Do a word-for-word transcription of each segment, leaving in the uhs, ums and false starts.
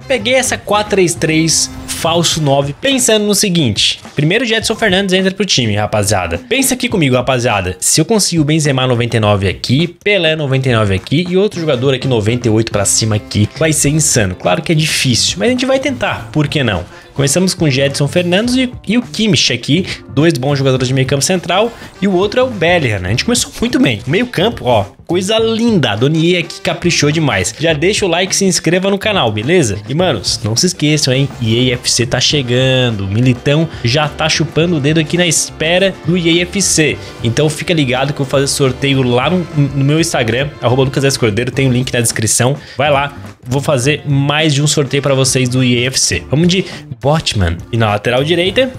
Peguei essa quatro três três falso nove pensando no seguinte. Primeiro, Gedson Fernandes entra pro time, rapaziada. Pensa aqui comigo, rapaziada. Se eu conseguir o Benzema noventa e nove aqui, Pelé noventa e nove aqui e outro jogador aqui noventa e oito pra cima aqui, vai ser insano. Claro que é difícil, mas a gente vai tentar. Por que não? Começamos com Gedson Fernandes e, e o Kimmich aqui, dois bons jogadores de meio campo central, e o outro é o Bellingham, né? A gente começou muito bem. Meio campo, ó, coisa linda. A Donier aqui caprichou demais. Já deixa o like e se inscreva no canal, beleza? E, manos, não se esqueçam, hein? E A F C tá chegando. O Militão já tá chupando o dedo aqui na espera do E A F C. Então fica ligado que eu vou fazer sorteio lá no, no meu Instagram, arroba Lucas S. Cordeiro, tem o link na descrição. Vai lá, vou fazer mais de um sorteio pra vocês do E A F C. Vamos de Botman. E na lateral direita...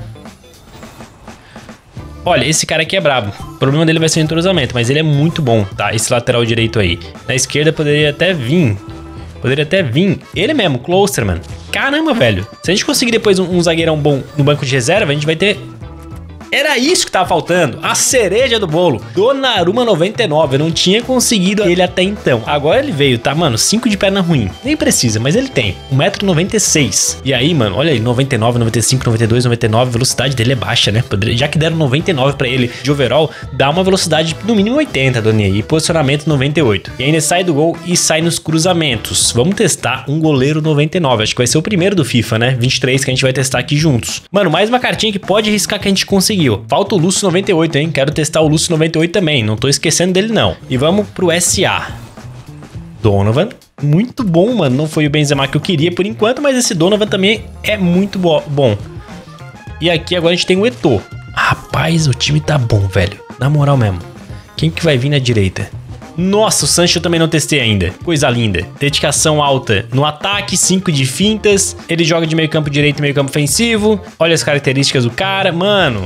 Olha, esse cara aqui é brabo. O problema dele vai ser o entrosamento, mas ele é muito bom, tá? Esse lateral direito aí. Na esquerda poderia até vir. Poderia até vir. Ele mesmo, Klosterman. Caramba, velho. Se a gente conseguir depois um, um zagueirão bom no banco de reserva, a gente vai ter... Era isso que tava faltando, a cereja do bolo. Donnarumma noventa e nove, eu não tinha conseguido ele até então. Agora ele veio, tá, mano, cinco de perna ruim. Nem precisa, mas ele tem um metro e noventa e seis. E aí, mano, olha aí, noventa e nove, noventa e cinco, noventa e dois, noventa e nove, a velocidade dele é baixa, né? Já que deram noventa e nove pra ele de overall, dá uma velocidade no mínimo oitenta, Donier, e posicionamento noventa e oito. E ainda sai do gol e sai nos cruzamentos. Vamos testar um goleiro noventa e nove, acho que vai ser o primeiro do FIFA, né? vinte e três que a gente vai testar aqui juntos. Mano, mais uma cartinha que pode arriscar que a gente conseguiu. Falta o Lúcio noventa e oito, hein? Quero testar o Lúcio noventa e oito também. Não tô esquecendo dele, não. E vamos pro S A. Donovan. Muito bom, mano. Não foi o Benzema que eu queria por enquanto, mas esse Donovan também é muito bo bom. E aqui agora a gente tem o Eto'o. Rapaz, o time tá bom, velho. Na moral mesmo. Quem que vai vir na direita? Nossa, o Sancho eu também não testei ainda. Coisa linda. Dedicação alta no ataque, cinco de fintas. Ele joga de meio campo direito e meio campo ofensivo. Olha as características do cara. Mano...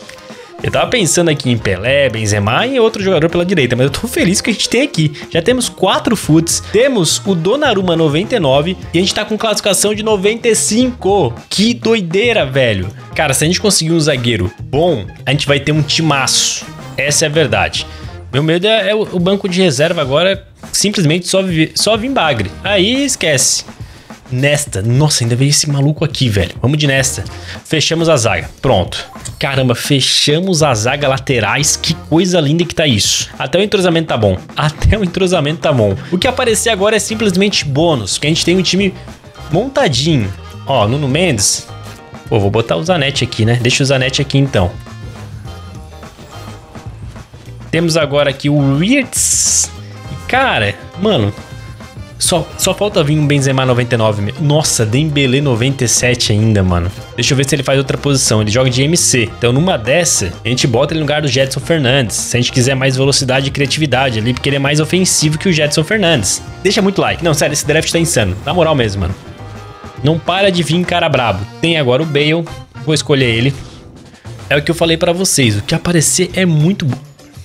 Eu tava pensando aqui em Pelé, Benzema e outro jogador pela direita, mas eu tô feliz que a gente tem aqui. Já temos quatro foots, temos o Donnarumma noventa e nove e a gente tá com classificação de noventa e cinco. Que doideira, velho. Cara, se a gente conseguir um zagueiro bom, a gente vai ter um timaço. Essa é a verdade. Meu medo é, é o banco de reserva agora simplesmente só, vive, só vir bagre. Aí esquece. Nesta. Nossa, ainda veio esse maluco aqui, velho. Vamos de Nesta. Fechamos a zaga. Pronto. Caramba, fechamos a zaga laterais. Que coisa linda que tá isso. Até o entrosamento tá bom. Até o entrosamento tá bom. O que aparecer agora é simplesmente bônus. Porque a gente tem um time montadinho. Ó, Nuno Mendes. Pô, vou botar o Zanetti aqui, né? Deixa o Zanetti aqui, então. Temos agora aqui o Wirtz. Cara, mano... Só, só falta vir um Benzema noventa e nove. Nossa, Dembélé noventa e sete ainda, mano. Deixa eu ver se ele faz outra posição. Ele joga de M C. Então, numa dessa, a gente bota ele no lugar do Gedson Fernandes. Se a gente quiser mais velocidade e criatividade ali, porque ele é mais ofensivo que o Gedson Fernandes. Deixa muito like. Não, sério, esse draft tá insano. Na moral mesmo, mano. Não para de vir cara brabo. Tem agora o Bale. Vou escolher ele. É o que eu falei pra vocês. O que aparecer é muito bom.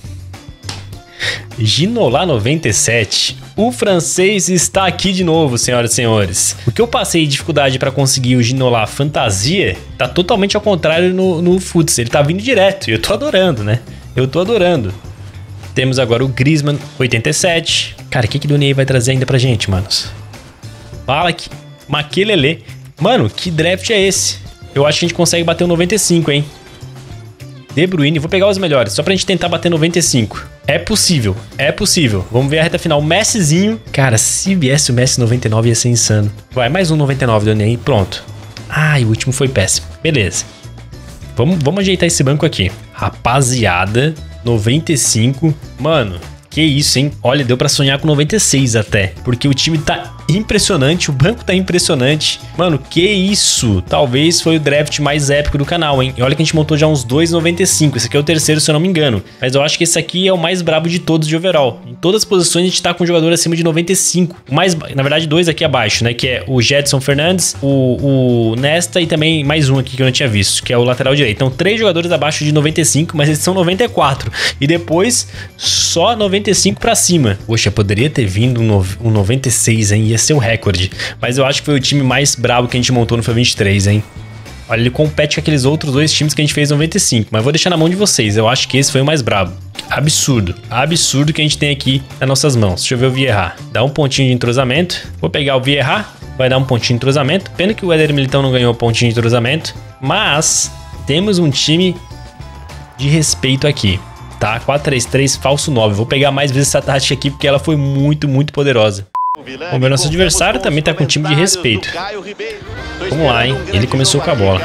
Ginola noventa e sete. O francês está aqui de novo, senhoras e senhores. O que eu passei dificuldade para conseguir o Ginola fantasia tá totalmente ao contrário no, no Futs. Ele tá vindo direto e eu tô adorando, né? Eu tô adorando. Temos agora o Griezmann oitenta e sete. Cara, o que que o Donier vai trazer ainda pra gente, manos? Fala aqui. Makelele. Mano, que draft é esse? Eu acho que a gente consegue bater o noventa e cinco, hein? De Bruyne, vou pegar os melhores, só pra gente tentar bater noventa e cinco. É possível, é possível. Vamos ver a reta final. Messizinho. Cara, se viesse o Messi noventa e nove ia ser insano. Vai, mais um noventa e nove, Donier. Pronto. Ai, o último foi péssimo. Beleza. Vamos, vamos ajeitar esse banco aqui. Rapaziada, noventa e cinco. Mano, que isso, hein? Olha, deu pra sonhar com noventa e seis até. Porque o time tá impressionante, o banco tá impressionante. Mano, que isso? Talvez foi o draft mais épico do canal, hein? E olha que a gente montou já uns dois noventa e cinco. Esse aqui é o terceiro, se eu não me engano. Mas eu acho que esse aqui é o mais brabo de todos de overall. Em todas as posições a gente tá com um jogador acima de noventa e cinco. Mais, na verdade, dois aqui abaixo, né? Que é o Gedson Fernandes, o, o Nesta e também mais um aqui que eu não tinha visto, que é o lateral direito. Então, três jogadores abaixo de noventa e cinco, mas eles são noventa e quatro. E depois, só noventa e cinco pra cima. Poxa, poderia ter vindo um, no, um noventa e seis, hein? Ia ser o recorde. Mas eu acho que foi o time mais brabo que a gente montou no FIFA vinte e três, hein? Olha, ele compete com aqueles outros dois times que a gente fez em noventa e cinco. Mas vou deixar na mão de vocês. Eu acho que esse foi o mais brabo. Absurdo. Absurdo que a gente tem aqui nas nossas mãos. Deixa eu ver o Vieira. Dá um pontinho de entrosamento. Vou pegar o Vieira. vai dar um pontinho de entrosamento. Pena que o Éder Militão não ganhou pontinho de entrosamento, mas temos um time de respeito aqui, tá? quatro três três, falso nove. Vou pegar mais vezes essa tática aqui porque ela foi muito, muito poderosa. Vamos ver, nosso adversário também tá com um time de respeito. Vamos lá, hein? Ele começou com a bola.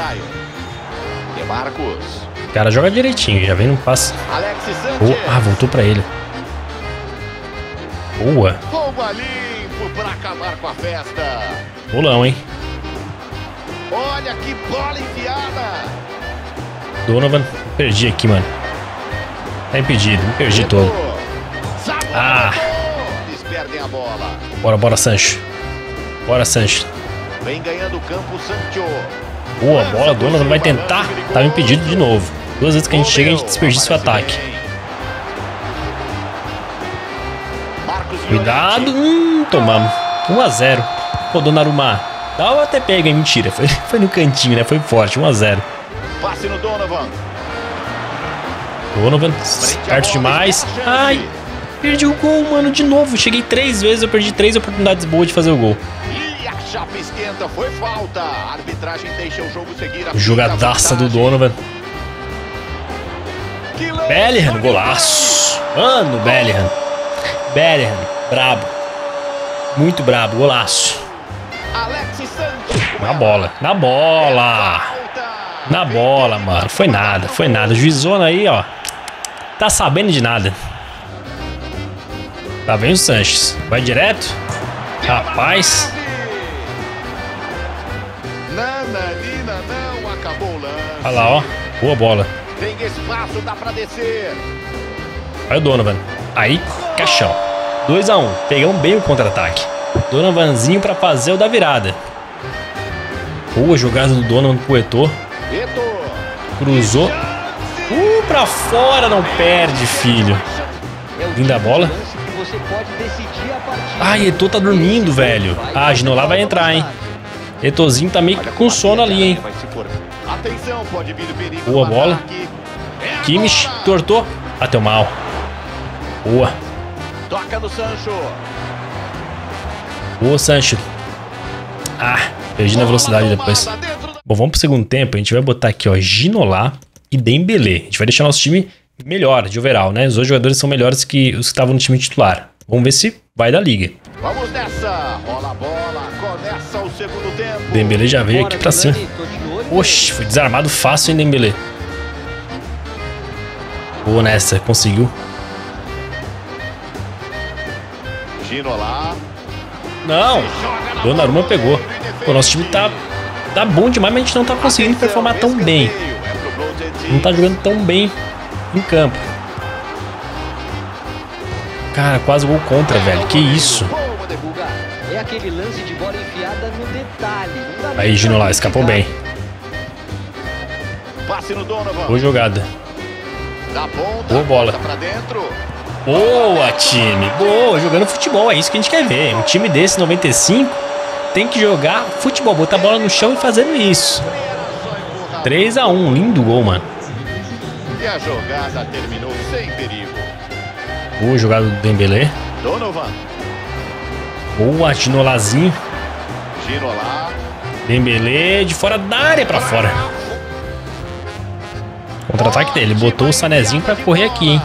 O cara joga direitinho, já vem no passe. Oh, ah, voltou pra ele. Boa. Bolão, hein? Olha que bola enfiada. Donovan, perdi aqui, mano. Tá impedido, me perdi todo. Ah! Bora, bora, Sancho. Bora, Sancho. Vem ganhando o campo, Sancho. Boa, bola, Donovan vai tentar. Tava impedido de novo. Duas vezes que a gente chega, a gente desperdiça o ataque. Cuidado. Hum, tomamos. um a zero. Pô, Donnarumma. Dá ou até pega, hein? Mentira. Foi, foi no cantinho, né? Foi forte. um a zero. Passe no Donovan. Donovan, perto demais. Ai, perdi o gol, mano, de novo. Cheguei três vezes, eu perdi três oportunidades boas de fazer o gol. E a chapa esquenta, foi falta. A arbitragem deixa o jogo seguir. Jogadaça do Donovan. Bellingham, golaço. Mano, Bellingham. Bellingham, brabo. Muito brabo, golaço. Na bola, na bola. Na bola, mano. Foi nada, foi nada. Juizona aí, ó. Tá sabendo de nada. Tá vendo o Sanches? Vai direto? Rapaz. Olha lá, ó. Boa bola. Tem espaço, dá pra descer. Olha o Donovan. Aí, caixão. dois a um. Pegamos bem o contra-ataque. Donovanzinho pra fazer o da virada. Boa jogada do Donovan pro Eto'o. Cruzou. Uh, pra fora, não perde, filho. Linda bola. Ai, Eto'o tá dormindo, velho. Ah, Ginola vai entrar, hein. Eto'ozinho tá meio que com sono ali, hein. Boa bola. Kimmich, tortou. Bateu mal. Boa. Toca no Sancho. Boa, Sancho. Ah, perdi na velocidade depois. Bom, vamos pro segundo tempo. A gente vai botar aqui, ó, Ginola e Dembélé. A gente vai deixar nosso time melhor de overall, né? Os dois jogadores são melhores que os que estavam no time titular. Vamos ver se vai da liga. Vamos nessa. Rola a bola. Começa o segundo tempo. Dembélé já veio aqui pra cima. Oxi, foi desarmado fácil, hein, Dembélé. Boa nessa, conseguiu. Ginola. Não, Donnarumma pegou. O nosso time tá, tá bom demais, mas a gente não tá conseguindo performar tão bem. Não tá jogando tão bem em campo. Cara, quase gol contra, velho. Que isso? Aí, Ginola, escapou bem. Boa jogada. Boa bola. Boa, time. Boa, jogando futebol. É isso que a gente quer ver. Um time desse, noventa e cinco, tem que jogar futebol. Botar a bola no chão e fazendo isso. três a um. Lindo gol, mano. E a jogada terminou sem perigo. Boa jogada do Dembélé. Donovan. Boa, Ginolazinho. Ginola. Dembélé de fora da área pra fora. Contra-ataque dele. Botou o Sanézinho pra correr aqui, hein.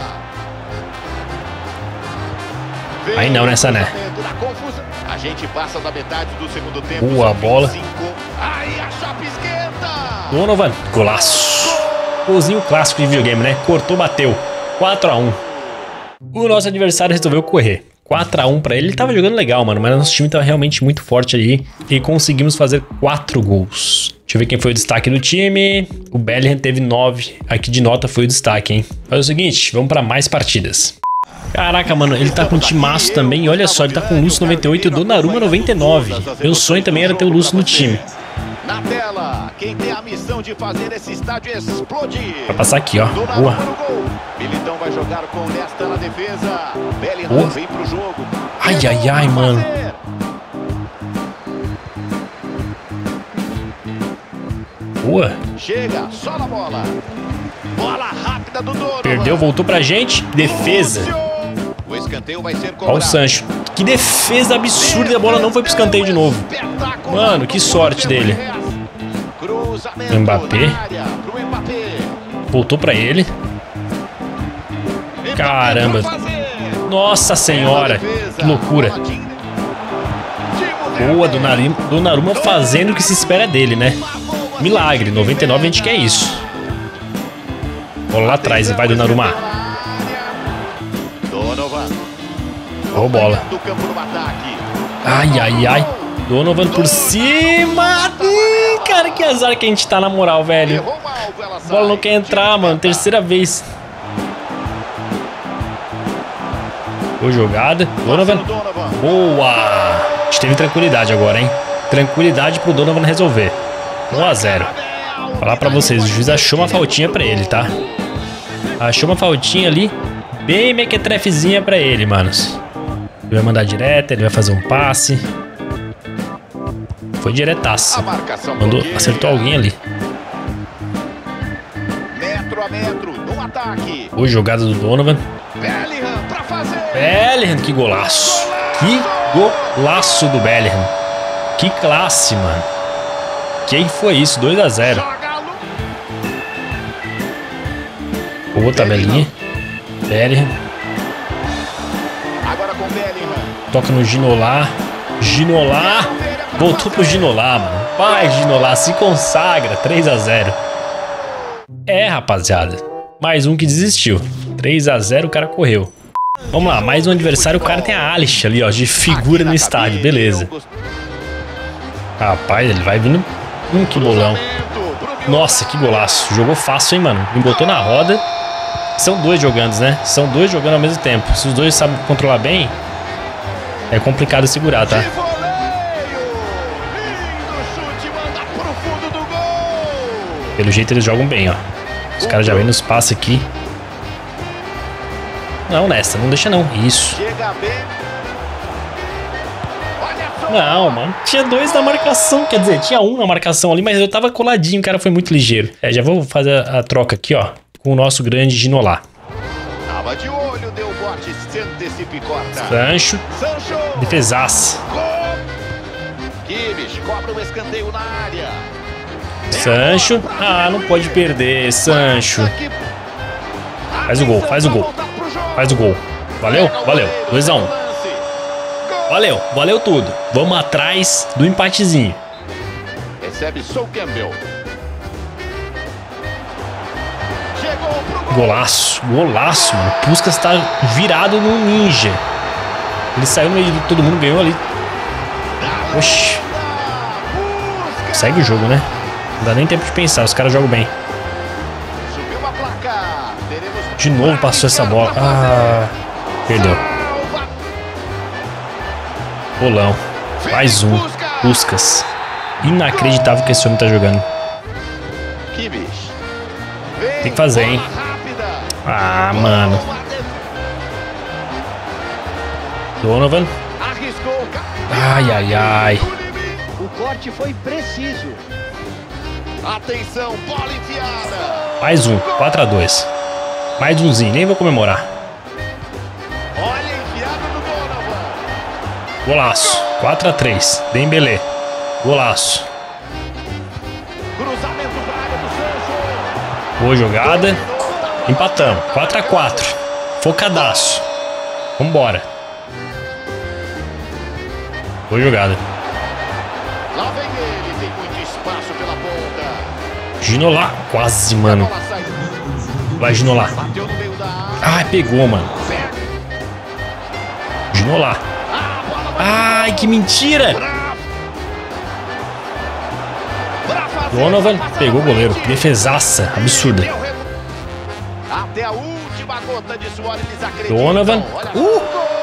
Aí não, nessa, né? A gente passa da metade do segundo tempo. Boa bola. Aí a chapa esquenta. Donovan, golaço. Golzinho clássico de videogame, né? Cortou, bateu. quatro a um. O nosso adversário resolveu correr. quatro a um pra ele. Ele tava jogando legal, mano, mas nosso time tava realmente muito forte ali e conseguimos fazer quatro gols. Deixa eu ver quem foi o destaque do time. O Bellingham teve nove. Aqui de nota foi o destaque, hein? Mas é o seguinte, vamos pra mais partidas. Caraca, mano, ele tá com um timaço também. E olha só, ele tá com o Lúcio noventa e oito e o Donnarumma noventa e nove. Meu sonho também era ter o Lúcio no time. Na tela, quem tem a missão de fazer esse estádio explodir. Vai passar aqui, ó. Boa. Militão vai jogar com Nesta na defesa. Bellingham vem pro jogo. Ai, ai, ai, mano. Boa. Chega, só na bola. Bola rápida do Donovan. Perdeu, voltou pra gente. Defesa. O escanteio vai ser Olha o Sancho. Que defesa absurda e a bola não foi pro escanteio de novo. Mano, que sorte dele. Mbappé. Voltou pra ele. Caramba. Nossa senhora. Que loucura. Boa, Donnarumma, Donnarumma fazendo o que se espera dele, né? Milagre. noventa e nove a gente quer isso. Bola lá atrás. Vai, Donnarumma. Boa bola. Ai, ai, ai. Donovan por cima. Ih, cara, que azar que a gente tá na moral, velho. A bola não quer entrar, mano. Terceira vez. Boa jogada. Donovan. Boa. A gente teve tranquilidade agora, hein? Tranquilidade pro Donovan resolver. um a zero. Vou falar pra vocês, o juiz achou uma faltinha pra ele, tá? Achou uma faltinha ali. Bem mequetrefezinha pra ele, manos. Ele vai mandar direto, ele vai fazer um passe. Foi diretaço. Mandou, acertou alguém ali. Metro a metro, no ataque. Boa jogada do Donovan. Bellingham pra fazer. Bellingham, que golaço. Que golaço do Bellingham. Que classe, mano. Quem foi isso? dois a zero. Boa tabelinha. Bellingham. Agora com Bellingham. Toca no Ginola. Ginola. Voltou pro Ginola, mano. Vai, Ginola, se consagra. três a zero. É, rapaziada. Mais um que desistiu. três a zero, o cara correu. Vamos lá, mais um adversário. O cara tem a Alice ali, ó, de figura no estádio. Beleza. Rapaz, ele vai vindo. Hum, que bolão. Nossa, que golaço. Jogou fácil, hein, mano. Me botou na roda. São dois jogando, né? São dois jogando ao mesmo tempo. Se os dois sabem controlar bem, é complicado segurar, tá? Pelo jeito eles jogam bem, ó. Os caras já vêm nos passes aqui. Não, nessa, não deixa não. Isso. Não, mano. Tinha dois na marcação. Quer dizer, tinha um na marcação ali, mas eu tava coladinho. O cara foi muito ligeiro. É, já vou fazer a troca aqui, ó. Com o nosso grande Ginola. Tava de olho, deu bote, se antecipa e corta. Sancho. Defesaça. Kimmich cobra um escanteio na área. Sancho. Ah, não pode perder, Sancho. Faz o gol, faz o gol. Faz o gol. Valeu? Valeu. dois a um. Valeu, valeu tudo. Vamos atrás do empatezinho. Recebe Sol Campbell. Golaço, golaço, mano. O Puskas tá virado num ninja. Ele saiu no meio de todo mundo, ganhou ali. Oxi. Segue o jogo, né? Não dá nem tempo de pensar, os caras jogam bem. De novo passou essa bola. Ah, perdeu. Bolão. Mais um. Puskas. Inacreditável que esse homem tá jogando. Tem que fazer, hein? Ah, mano. Donovan. Ai, ai, ai. O corte foi preciso. Atenção, bola enfiada. Mais um, quatro a dois. Mais umzinho, nem vou comemorar. Olha a enfiada do Donovan. Golaço, quatro a três. Dembélé. Golaço. Cruzamento pra área do Sancho. Boa jogada. Empatamos, quatro a quatro. Focadaço. Vambora. Boa jogada. Lá vem ele, tem muito espaço pela ponta. Ginola. Quase, mano. Vai, Ginola. Bateu no meio da área. Ai, pegou, mano. Ginola. Ai, que mentira. Donovan pegou o goleiro. Defesaça. Absurda. Até a última gota de suor eles acreditam. Donovan. Uh!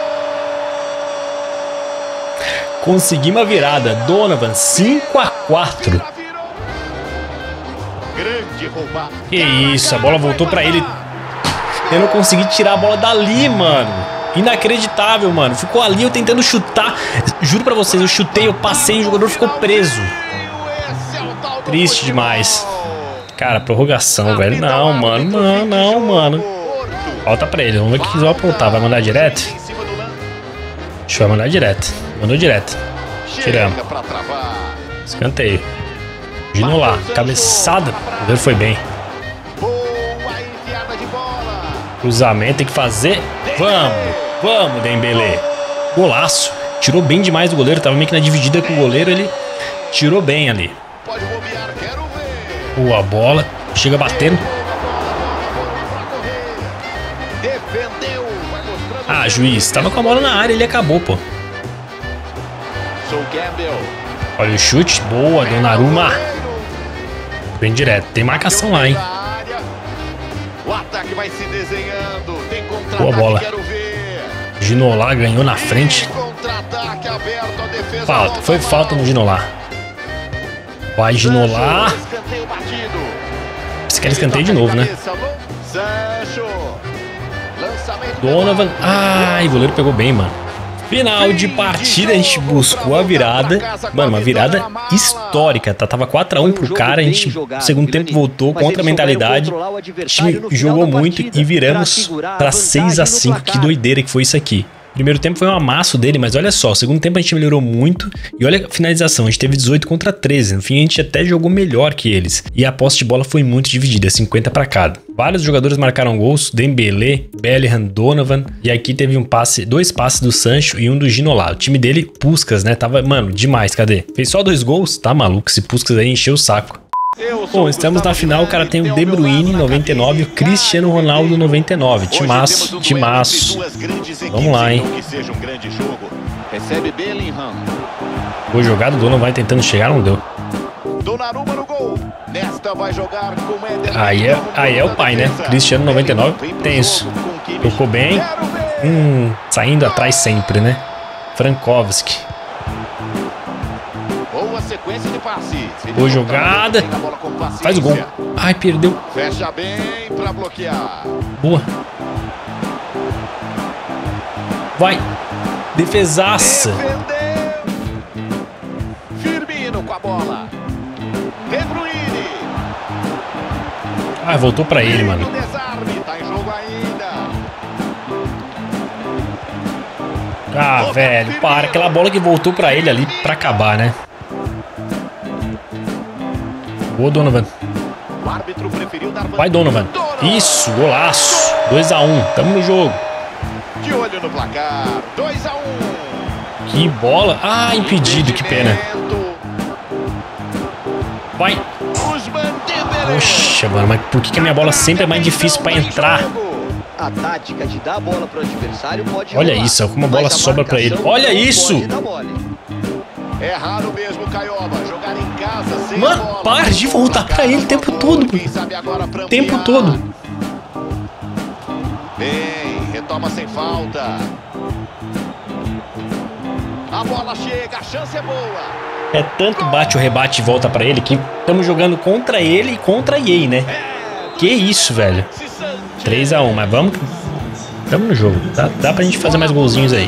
Conseguimos a virada. Donovan, cinco a quatro. Grande roubada. Que isso, a bola voltou pra ele. Eu não consegui tirar a bola dali, mano. Inacreditável, mano. Ficou ali eu tentando chutar. Juro pra vocês, eu chutei, eu passei e o jogador ficou preso. Triste demais. Cara, prorrogação, velho. Não, mano. Não, não, mano. Falta pra ele. Vamos ver o que eles vão aprontar. Vai mandar direto? Acho que vai mandar direto. Mandou direto. Tiramos. Escanteio. Ginola. Cabeçada. O goleiro foi bem. Cruzamento tem que fazer. Vamos. Vamos, Dembélé. Golaço. Tirou bem demais do goleiro. Tava meio que na dividida com o goleiro. Ele tirou bem ali. Boa bola. Chega batendo. Ah, juiz. Tava com a bola na área. Ele acabou, pô. Olha o chute. Boa, Donnarumma. Bem direto. Tem marcação lá, hein. Boa bola. Ginola ganhou na frente. Falta. Foi falta no Ginola. Vai, Ginola. Você quer escanteio de novo, né? Donovan. Ai, o goleiro pegou bem, mano. Final de partida, a gente buscou a virada. Mano, uma virada histórica, tá? Tava quatro a um pro cara, a gente no segundo tempo voltou contra a mentalidade. O time jogou muito e viramos pra seis a cinco. Que doideira que foi isso aqui. Primeiro tempo foi um amasso dele, mas olha só, segundo tempo a gente melhorou muito. E olha a finalização, a gente teve dezoito contra treze. No fim a gente até jogou melhor que eles. E a posse de bola foi muito dividida, cinquenta para cada. Vários jogadores marcaram gols, Dembélé, Bellingham, Donovan. E aqui teve um passe, dois passes do Sancho e um do Ginola. O time dele, Puskás, né? Tava, mano, demais, cadê? Fez só dois gols? Tá maluco, esse Puskás aí encheu o saco. Bom, estamos na final, o cara tem o De Bruyne, noventa e nove, e o Cristiano Ronaldo, noventa e nove. Timaço, timaço. Vamos lá, hein. Boa jogada, o Dono vai tentando chegar, não deu. Aí é, aí é o pai, né? Cristiano, noventa e nove, tenso. Tocou bem. Hum, saindo atrás sempre, né? Frankowski. Sequência de passe. Boa jogada. Faz o gol. Ai, perdeu. Fecha bem para bloquear. Boa. Vai. Defesaça. Firmino com a bola. De Bruyne. Ah, voltou pra ele, mano. Tá em jogo ainda. Ah, velho, para. Aquela bola que voltou pra ele ali pra acabar, né? Boa, Donovan. Vai, Donovan. Isso, golaço. dois a um. Tamo no jogo. De olho no placar. dois a um. Que bola. Ah, impedido. Que pena. Vai. Poxa, mano. Mas por que, que a minha bola sempre é mais difícil pra entrar? A tática de dar a bola pro adversário pode Olha isso. Como a bola sobra pra ele. Olha isso. É raro mesmo, Caioba, jogar em casa sem Mano, bola. para de voltar pra ele o tempo todo. O tempo todo. Bem, retoma sem falta. A bola chega, a chance é boa. É tanto bate ou rebate e volta pra ele que estamos jogando contra ele e contra a E A, né? Que isso, velho. três a um, mas vamos. Tamo no jogo. Dá, dá pra gente fazer mais golzinhos aí.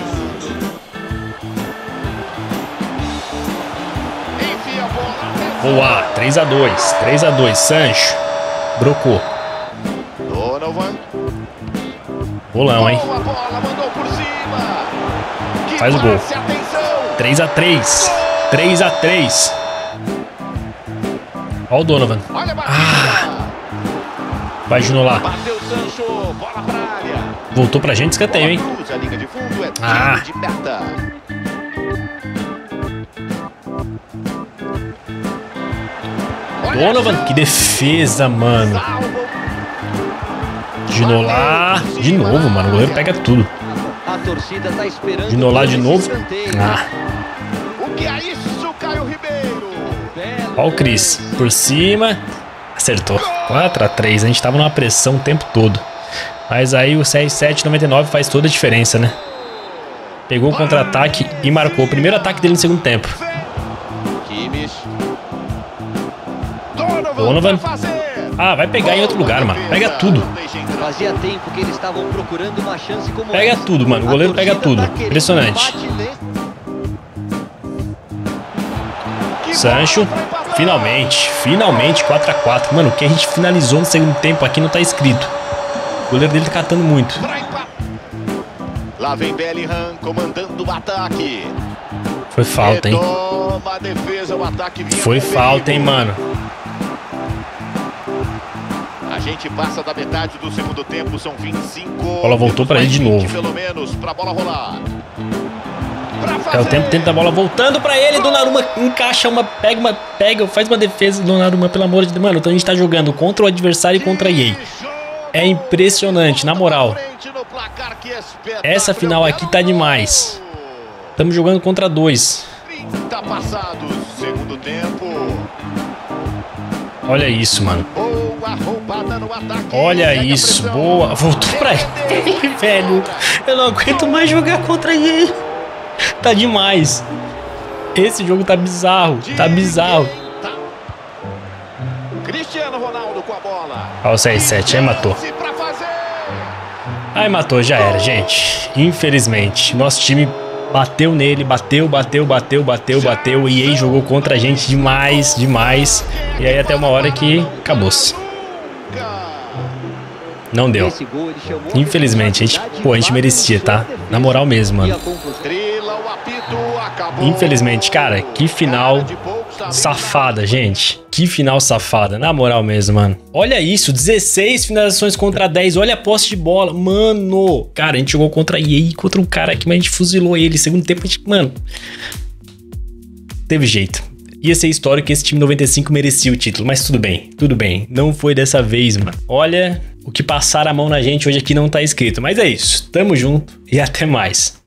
Boa, três a dois, três a dois, Sancho. Brocou. Donovan. Bolão, hein? Boa bola, mandou por cima. Que Faz o gol. passe, atenção. três a três, três a três. Olha o Donovan. Olha a batida. Ah. Vai, Ginola. Bateu Sancho, bola pra área. Voltou pra gente, escanteio, hein? Cruz, a linha de fundo é Ah. de meta. Donovan, que defesa, mano. Ginola. De novo, mano. O goleiro pega tudo. A torcida tá esperando. Ginola de novo. Ah. O que é isso, Caio Ribeiro? Olha o Cris. Por cima. Acertou. quatro a três. A gente tava numa pressão o tempo todo. Mas aí o C R sete noventa e nove faz toda a diferença, né? Pegou o contra-ataque e marcou o primeiro ataque dele no segundo tempo. Donovan. Ah, vai pegar em outro lugar, mano. Pega tudo. Fazia tempo que eles estavam procurando uma chance como Pega essa. tudo, mano. O goleiro pega tudo. Impressionante. Sancho. Finalmente. Finalmente quatro a quatro. Mano, o que a gente finalizou no segundo tempo aqui não tá escrito. O goleiro dele tá catando muito. Lá vem Bellingham comandando o ataque. Foi falta, hein? Toma a defesa, o ataque vinha Foi com falta, hein, perigo. mano? A gente passa da metade do segundo tempo, são vinte e cinco. A bola voltou pra ele de novo. Pelo menos pra bola rolar. É o tempo tenta a bola voltando pra ele. Donnarumma encaixa uma, pega uma, pega, faz uma defesa. Donnarumma, pelo amor de Deus, mano. Então a gente tá jogando contra o adversário e contra a E A. É impressionante, na moral. Essa final aqui tá demais. Estamos jogando contra dois. trinta passados, segundo tempo. Olha isso, mano. Boa roubada no ataque. Olha Segue a isso, pressão. boa. Voltou pra ele, velho. Eu não aguento mais jogar contra a E A. Tá demais. Esse jogo tá bizarro. Tá bizarro. Cristiano Ronaldo com a bola. Olha o seis sete, aí matou. Aí matou, já era, gente. Infelizmente, nosso time bateu nele, bateu, bateu, bateu, bateu, bateu. O E A jogou contra a gente demais, demais. E aí até uma hora que acabou-se. Não deu. Infelizmente, a gente, pô, a gente merecia, tá? Na moral mesmo, mano. Infelizmente, cara, que final safada, gente. Que final safada, na moral mesmo, mano. Olha isso, dezesseis finalizações contra dez. Olha a posse de bola, mano. Cara, a gente jogou contra a E A, contra um cara aqui, mas a gente fuzilou ele. Segundo tempo, a gente, mano, teve jeito. Ia ser histórico que esse time noventa e cinco merecia o título, mas tudo bem, tudo bem. Não foi dessa vez, mano. Olha, o que passaram a mão na gente hoje aqui não tá escrito, mas é isso. Tamo junto e até mais.